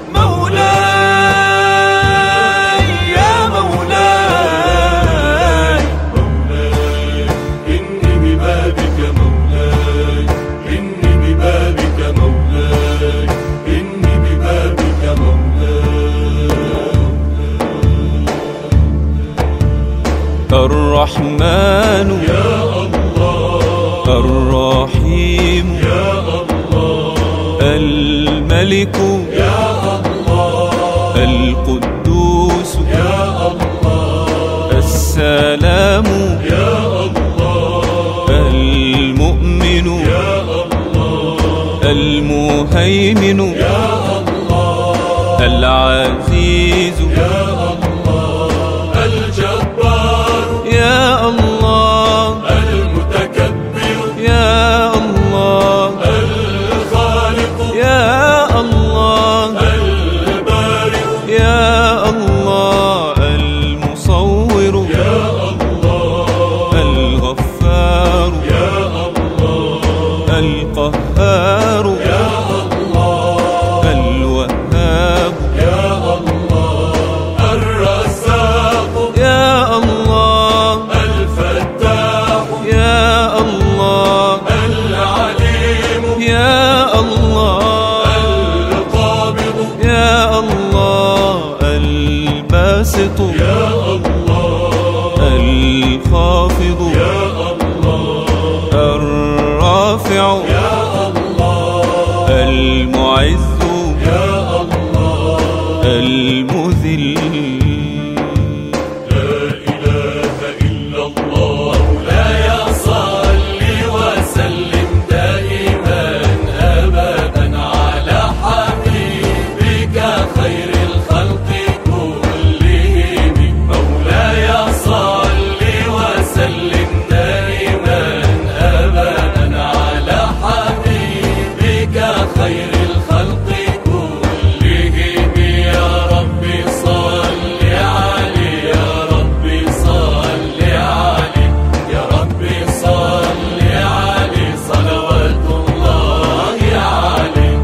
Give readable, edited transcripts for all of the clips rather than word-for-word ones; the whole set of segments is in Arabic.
مولاي يا مولاي، مولاي إني ببابك مولاي، إني ببابك مولاي، إني ببابك مولاي. الرحمن يا الله، الرحيم يا الله، الملك يا الله، القدوس يا الله، السلام يا الله، المؤمن يا الله، المهيمن يا الله، العزيز يا الله، الجبار، يا الله المتكبر، يا الله الخالق، يا الله البارئ، يا الله المصور يا الله، الغفار يا الله، القهار يا الله، الوهاب يا الله، الرزاق، يا الله الفتاح، يا الله العليم، يا الله القابض، يا الله الباسط يا الله، الخافض يا الله، الرافع يا الله، المعز يا الله، المذل. لا إله إلا الله. مولاي صل وسلم دائما أبدا على حبيبك خير الخلق كلهم. مولاي صل وسلم دائما أبدا على حبيبك خير الخلق كلهم. يا ربي صل عليه، يا ربي صل عليه، يا ربي صل عليه صلوات الله عليه.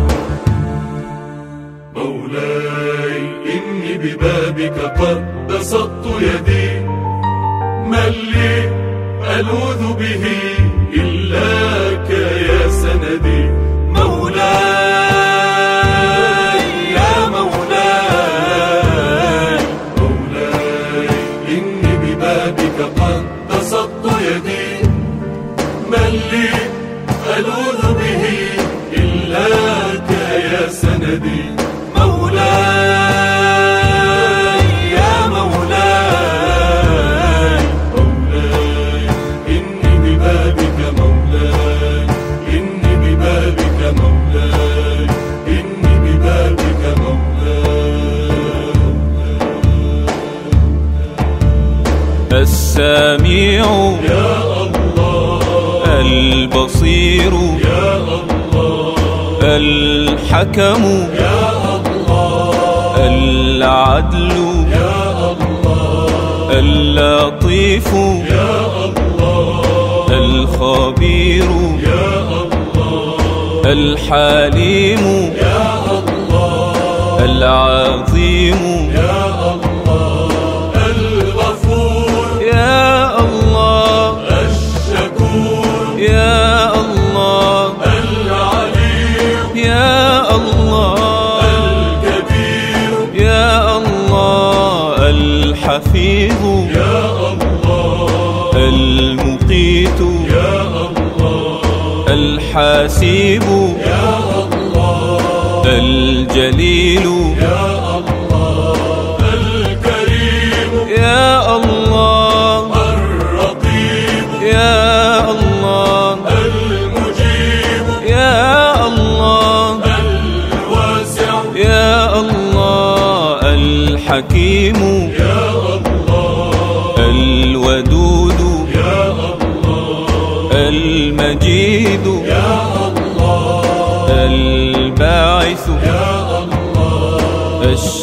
مولاي إني ببابك قد بسطت يدي، من لي ألوذ به إلاك يا سندي. مولاي يا مولاي، مولاي إني ببابك قد بسطت يدي، من لي ألوذ به إلاك يا سندي. مولاي يا مولاي، مولاي إني ببابك مولاي، إني ببابك مولاي، إني ببابك مولاي. السميع يا الله، البصير يا الله، الحكم يا الله، العدل يا الله، اللطيف يا الله، الخبير يا الله، الحليم يا الله، العظيم يا الله، الغفور، يا الله الشكور، يا الله العليم، يا الله الكبير، يا الله الحفيظ يا الله، المقيت يا الله، الحاسب يا الله، الجليل يا الله، الكريم، يا الله الرقيب، يا الله المجيب، يا الله الواسع، يا الله الحكيم يا الله، الودود يا الله، المجيد يا الله، الباعث يا الله،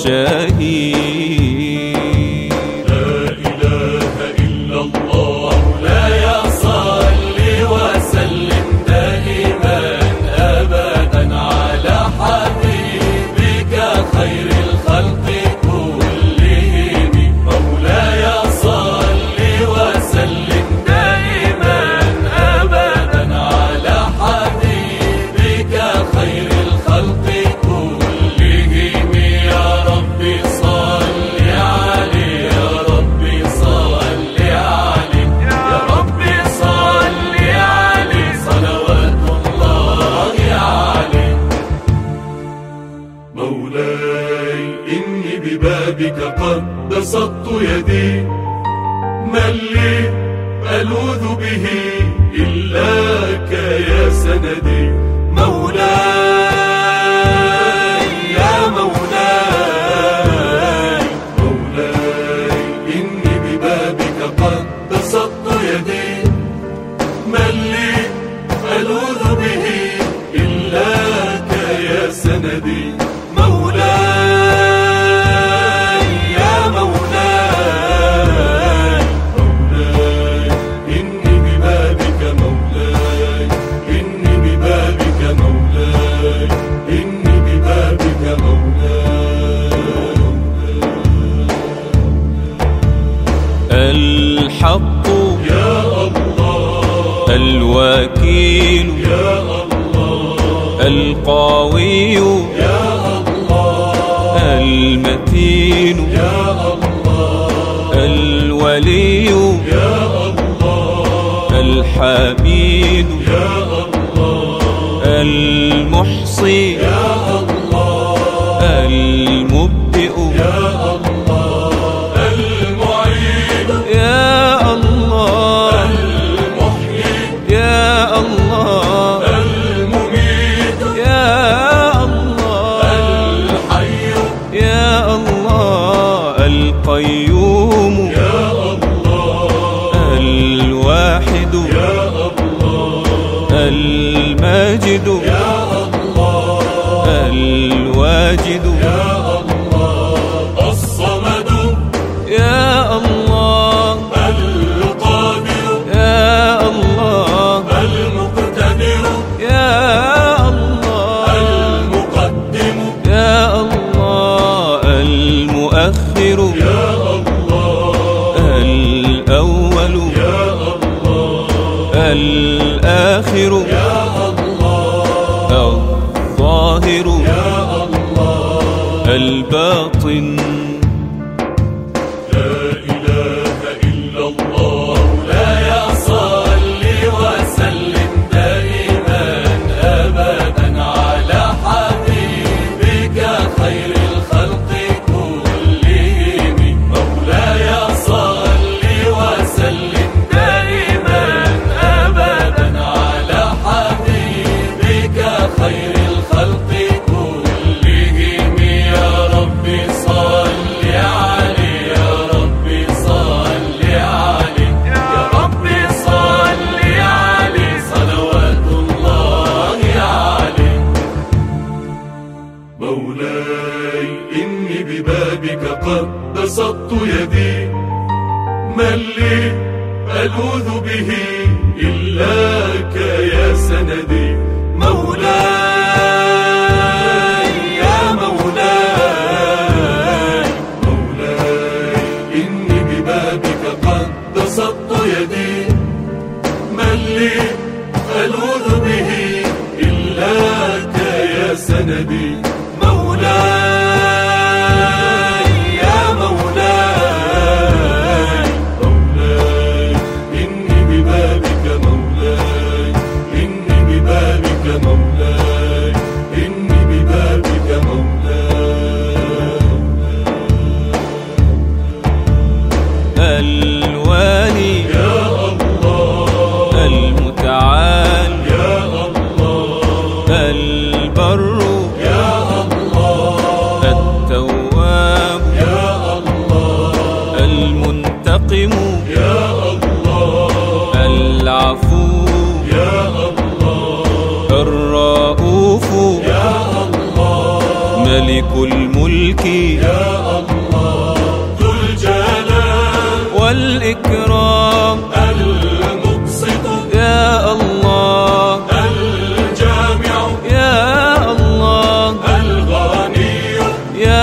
الشهيد. لا إله إلا الله. مولاي صل وسلم دائما أبدا على حبيبك خير الخلق كلهم. مولاي صل وسلم دائما أبدا على حبيبك خير الخلق كلهم. يا ربي صل عليه، يا ربي صل عليه، يا ربي صل عليه صلوات الله عليه. مولاي إني ببابك قد بسطت يدي، من لي ألوذ به إلاك يا سندي. مولاي يا مولاي، مولاي إني ببابك قد بسطت يدي، من لي ألوذ به إلاك يا سندي. مولاي يا مولاي، مولاي إني ببابك مولاي، إني ببابك مولاي، إني ببابك مولاي. الحق يا الله، الوكيل يا الله، القوي يا الله، المتين يا الله، الولي يا الله، الحميد يا الله، المحصي يا الله، المبدئ يا الله، المعيد يا الله، المحيي يا الله، المميت يا الله، الحي يا الله، القيوم يا الله، الواحد يا الله، الماجد يا الله، الواجد يا الله، الصمد يا الله، القادر يا الله، المقتدر يا الله، المقدم يا الله، المؤخر يا الله، الأول يا الله، الآخر يا الله، الظاهر يا الله. الباطن. لا إله إلا الله. مولاي صل وسلم دائما أبدا على حبيبك خير الخلق كلهم. مولاي صل وسلم دائما أبدا على حبيبك خير الخلق كلهم. يا ربي صل عليه، يا ربي صل عليه، يا ربي صل عليه صلوات الله عليه. مولاي إني ببابك قد بسطت يدي، من لي ألوذ به إلاك يا سندي. مولاي يا مولاي، مولاي إني ببابك قد بسطت يدي، من لي ألوذ به إلاك يا سندي. مولاي يا مولاي، مولاي إني ببابك مولاي، إني ببابك مولاي، إني ببابك مولاي. الوالي يا الله، المتعال يا الله، البر يا الله، التواب يا الله، المنتقم يا الله، العفو يا الله، الرؤوف يا الله، ملك الملك يا الله، ذو الجلال والإكرام المقسط يا الله، الجامع يا الله، الغني يا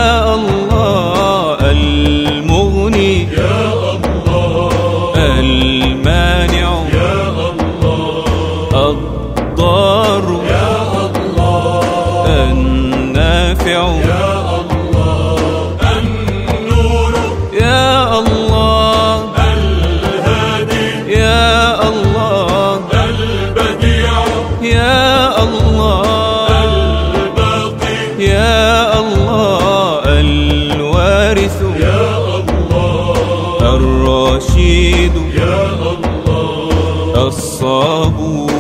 أصابوا